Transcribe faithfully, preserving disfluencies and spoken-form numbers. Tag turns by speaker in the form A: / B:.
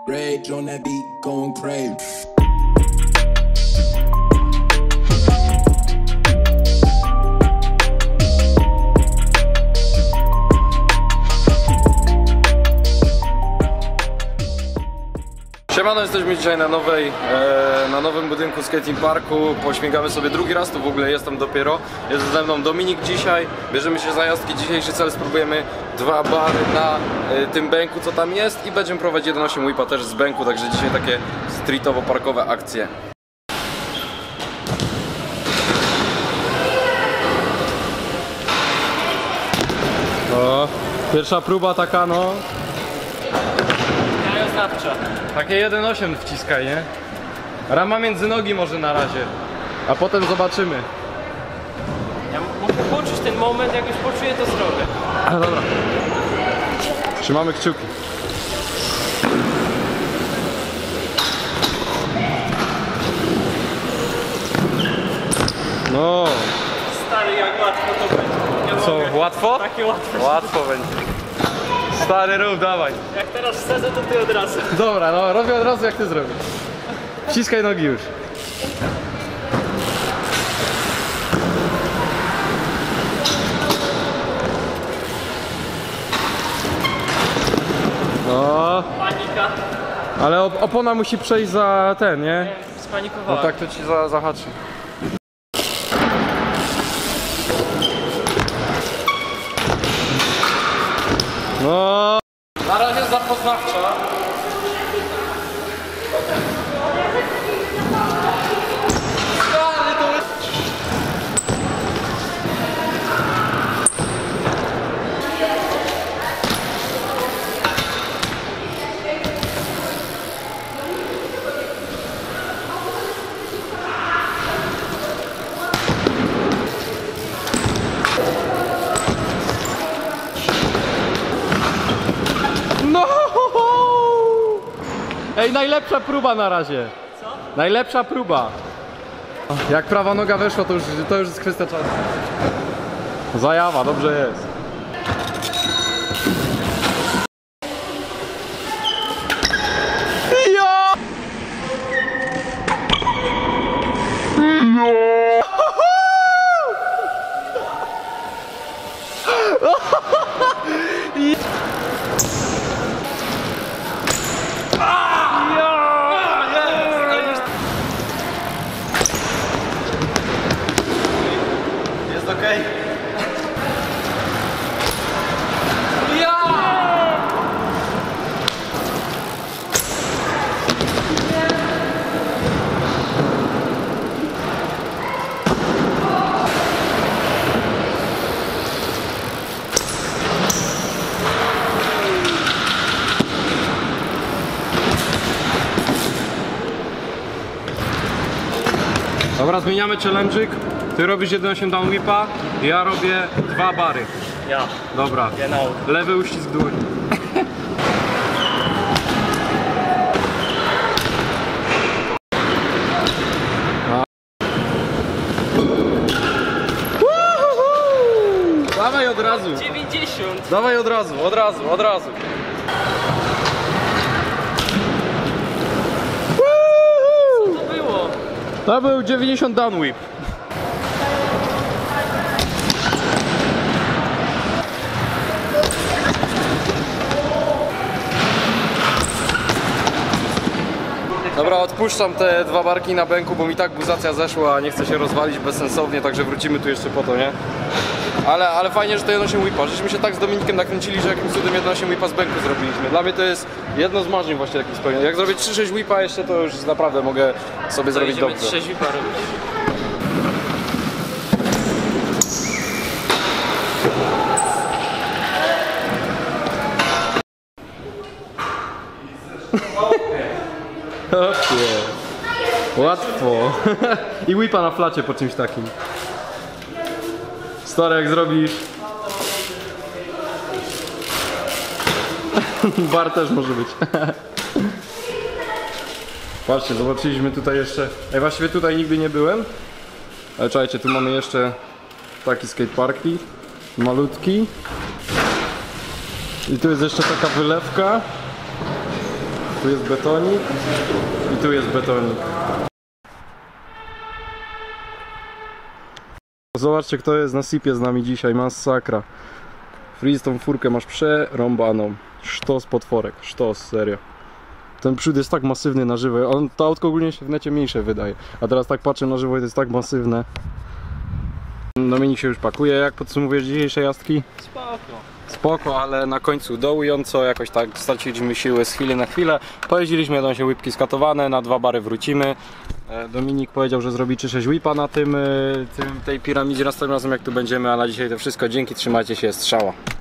A: Rage on that beat, going crazy.
B: Siemano, jesteśmy dzisiaj na nowej, e, na nowym budynku skating parku. Pośmigamy sobie drugi raz, tu w ogóle jestem dopiero. Jest ze mną Dominik dzisiaj. Bierzemy się za jazdki. Dzisiejszy cel, spróbujemy dwa bary na e, tym bęku, co tam jest, i będziemy prowadzić jeden osiem whipa też z bęku, także dzisiaj takie streetowo-parkowe akcje. O, pierwsza próba taka, no. Takie jeden osiem wciskaj, nie? Rama między nogi może na razie, a potem zobaczymy.
C: Ja muszę poczuć ten moment, jak już poczuję, to zrobię.
B: A dobra. Trzymamy kciuki. No.
C: Stary, jak łatwo to będzie. Nie
B: Co,
C: mogę.
B: łatwo?
C: Takie łatwo.
B: Łatwo będzie. Stary, rób, dawaj.
C: Jak teraz wsadzę, to ty od razu.
B: Dobra, no robię od razu, jak ty zrobisz. Wciskaj nogi już. No.
C: Panika.
B: Ale op opona musi przejść za ten, nie?
C: Spanikowałem.
B: No tak to ci za zahaczy. No. Na razie zapoznawcza. No! Ej, najlepsza próba na razie.
C: Co?
B: Najlepsza próba. Jak prawa noga weszła, to już, to już jest kwestia czasu. Zajawa, dobrze jest. Ja! Jest okej. Ja! Dobra, zmieniamy challenge'ik. Ty robisz jeden osiem down whipa, ja robię dwa bary.
C: Ja.
B: Dobra.
C: Genau.
B: Lewy uścisk dłoni. Dawaj od razu.
C: dziewięćdziesiąt.
B: Dawaj od razu, od razu, od razu.
C: Co to było?
B: To był dziewięćdziesiąt down whip. Dobra, odpuszczam te dwa barki na bęku, bo mi tak buzacja zeszła, a nie chcę się rozwalić bezsensownie, także wrócimy tu jeszcze po to, nie? Ale, ale fajnie, że to jeden osiem whipa. Żeśmy się tak z Dominikiem nakręcili, że jakimś cudem jeden osiem whipa z bęku zrobiliśmy. Dla mnie to jest jedno z marzeń właśnie takich spełnionych. Jak zrobię trzy sześć whipa jeszcze, to już naprawdę mogę sobie
C: To
B: zrobić
C: idziemy
B: dobrze.
C: trzy whipa robić.
B: Opie. Łatwo. I whipa na flacie po czymś takim. Stary, jak zrobisz. Bar też może być. Patrzcie, zobaczyliśmy tutaj jeszcze. Ej, właściwie tutaj nigdy nie byłem. Ale czekajcie, tu mamy jeszcze taki skateparki. Malutki. I tu jest jeszcze taka wylewka. Tu jest betonik i tu jest betonik. Zobaczcie, kto jest na sipie z nami dzisiaj, masakra. Freeze, tą furkę masz przerąbaną. Sztos potworek, sztos, serio. Ten przód jest tak masywny na żywo, on, to autko ogólnie się w necie mniejsze wydaje. A teraz tak patrzę na żywo i to jest tak masywne. Dominik się już pakuje, jak podsumowujesz dzisiejsze jazdki?
C: Spoko.
B: Spoko, ale na końcu dołująco, jakoś tak straciliśmy siły z chwili na chwilę. Pojeździliśmy, będą się whipki skatowane, na dwa bary wrócimy. Dominik powiedział, że zrobi czy sześć whipa na tym, tym, tej piramidzie następnym razem jak tu będziemy, a na dzisiaj to wszystko. Dzięki, trzymajcie się, strzała.